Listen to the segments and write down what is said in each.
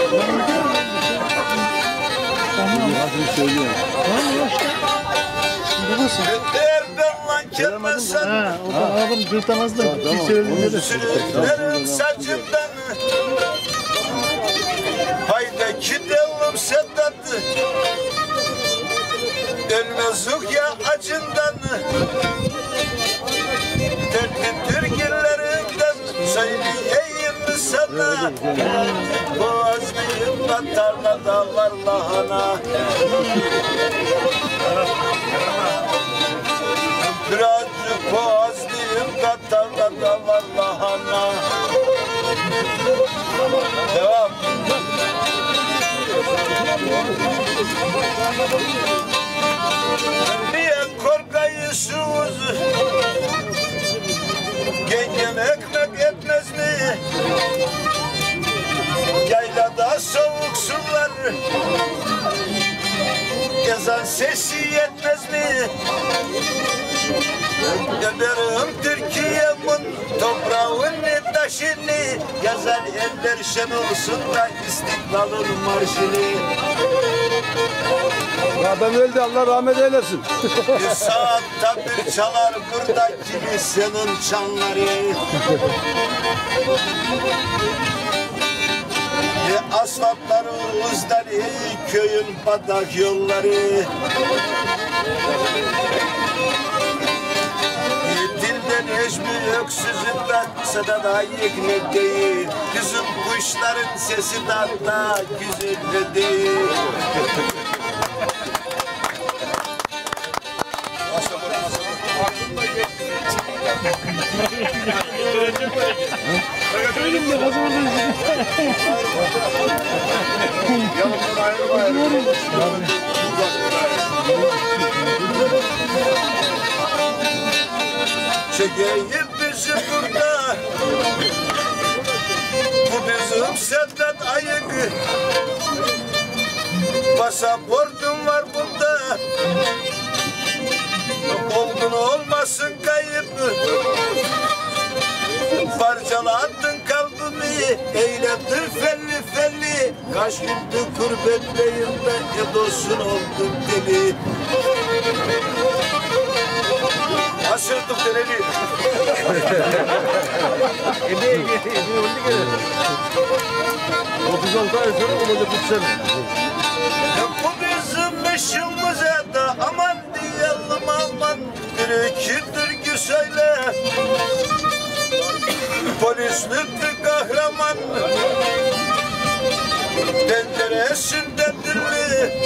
Nasıl söylüyor? Babası. Ha, o da adam dürtemez de bir söylediğinde de. Sürülerim saçımdan, haydi gidelim Sedat'ı. Ölmezuk ya acından, dertli türkülerinden söyleyeyim mi sana? Boğazlıyım da tarlada var lahana. Birazcık boğazlıyım da tarlada var lahana. Devam. Niye korkayısınız? Yengem ekmek etmez mi? Yaylada soğuk sular, ezan sesi yetmez mi? Öderim Türkiye'min toprağını taşını, yazar eller şen olsun da istiklalın marşını. Adam öldü, Allah rahmet eylesin. Bir saatte bir çalar burada kilisenin çanları. Asfaltları uzdan köyün batak yolları. Dilden hiçbir öksüzünden sadada yekne değil. Kızım kuşların sesi da güzel değil. Elimde nasıl vurdun? Çekeyim bizi burada, bu bizim Sedat ayık. Pasaportum var bunda, olgun olmasın kayıp. Parçalattın kalbimi, eyledin felli felli. Kaç gündür kurbetteyim ben, edosun oldum deli. Asırdım deneli. Ebe oldu gene. 36 ay sonra olacak 3 sene. Bu bizim işimize de aman diyelim aman. Bir iki türkü söyle. Polislik kahraman, penceresinde dilli,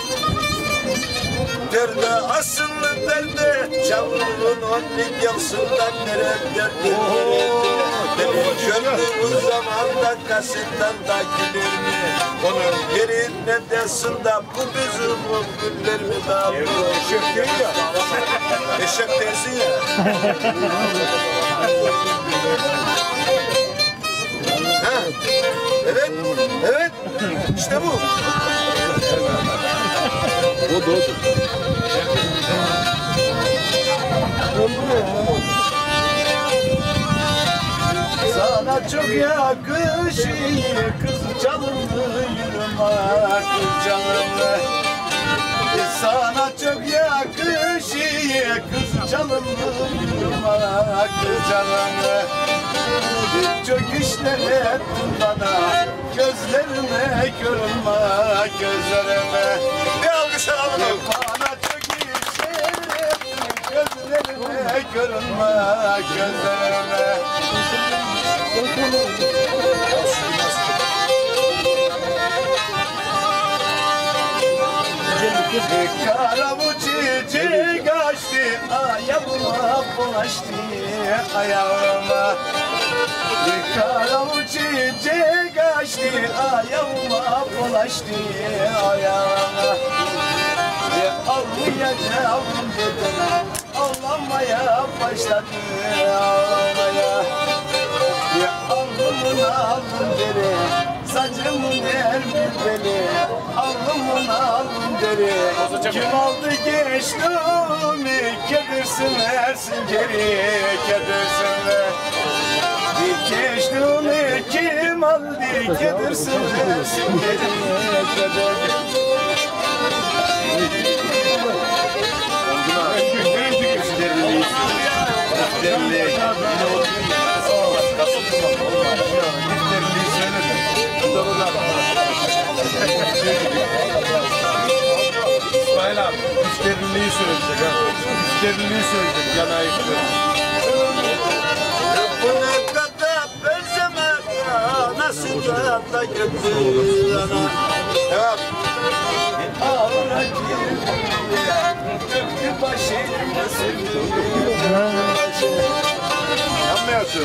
derde asıllı derde, çavruğun önüne gelsinler nerede. Benim gördüğüm zamanda kasından da güler mi? Onun yerine desin de bu bizim o güller mi daha bu? Eşek değil ya. Eşek değilsin ya. Ha, evet, evet, işte bu. O da. Sana çok yakışıyor kız canımlı yürüme kız canımlı. Sana çok yakışıyor kız canımlı yürüme kız canımlı. Çok işler ettin bana, gözlerime görünme gözlerime. Bir alkış alalım. Bana çok işler ettin, gözlerime görünme gözlerime. Karabu çiçek açtı, ayağıma bulaştı ayağıma. Karabu çiçek açtı, ayağıma bulaştı ayağıma. Ağlayacağım dedim, ağlamaya başladı ağlamaya. Alnımın alnım deri, saçımın ermideli, alnımın alnım deri. Kim aldı gençliğimi, kedirsin ersin geri, kedirsin. Geçtiğini kim aldı getirsin resim İsmail abi, müşteriliği söyleyecek ha. Müşteriliği söyleyecek, yanağı istiyor. Bu ne kadar benzemez nasıl da götür ana. Evet. Ağla girdi, döktü başını sevdim. Yanmıyorsun.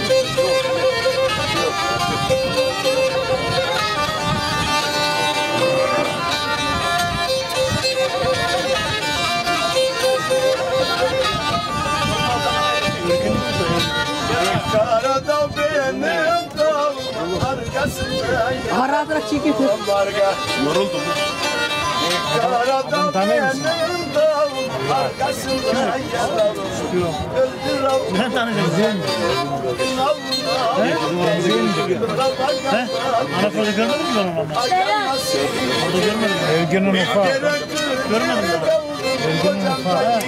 Karada benim dağım arkasında Aradıra çekil. Yoruldum. Karada benim dağım arkasında yalan öldür Allah'ım. Ben tanıyacağım. Anadolu'da görmedin mi ben onu? Orada görmedim. Evgen'in ufağı. Görmedim mi? Evgen'in ufağı.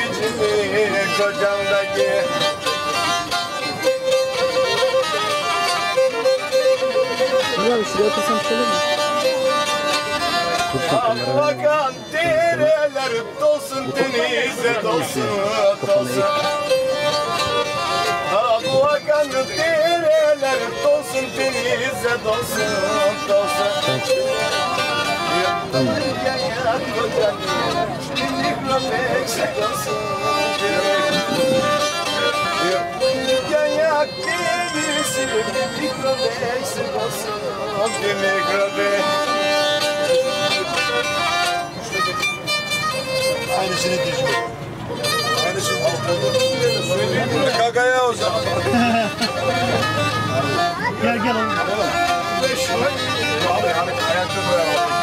Kocamdaki Ulan şuraya otursam şöyle mi? Bakan dereler dolsun denize dolsun dolsun. Bakan dereler dolsun denize dolsun dolsun. Yaya kocan minik eksik olsun. Yaya değilsin minik eksik olsun. Minik aynısını düzgün. Aynısını düzgün. Kakaya o zaman. Gel gel oğlum. Abi hani ayakta koyalım.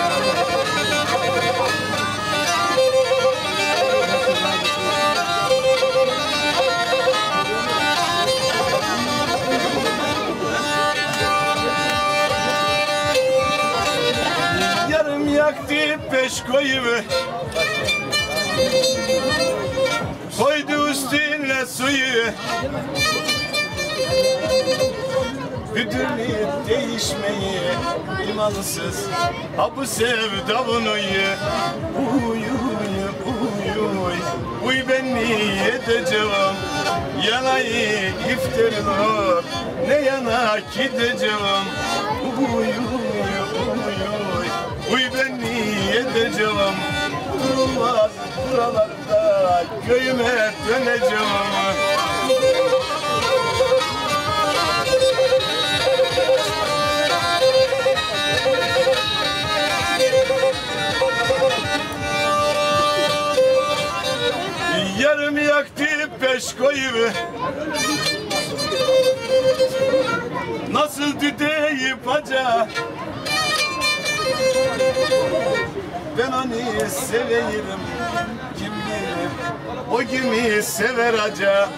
Yarım yaktı peş koyumu. Koydu üstüne suyu. Güdülü değişmeyi imansız ha bu sevda bunu ye. Uy ben niye edeceğim yanayı iftarına ne yana gideceğim. Uy ben niye edeceğim durmaz buralarda köyüme döneceğim. Yarım yaktı peş koyumu. Nasıl düdeyi paca. Ben onu seveyim. Kim bilir o kimi sever aca.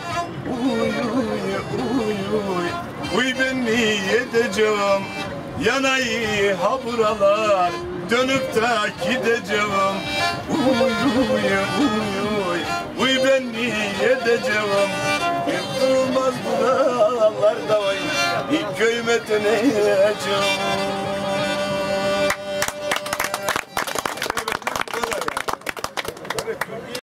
Uy ben niye edeceğim yanayı ha buralar dönüp de gideceğim. Uy ben niye edeceğim durmaz buralarda vay köyüme döneceğim.